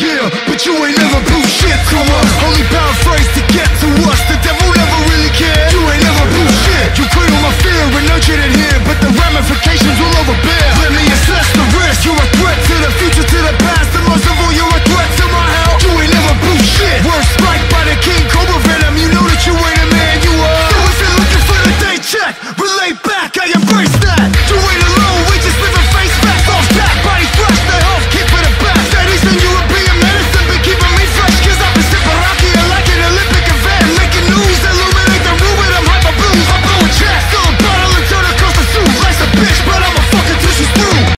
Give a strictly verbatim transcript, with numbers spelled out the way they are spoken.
Yeah, but you ain't never prove shit to us. Only paraphrase to get to us. The devil never really cared. You ain't never prove shit. You prey on my fear and nurture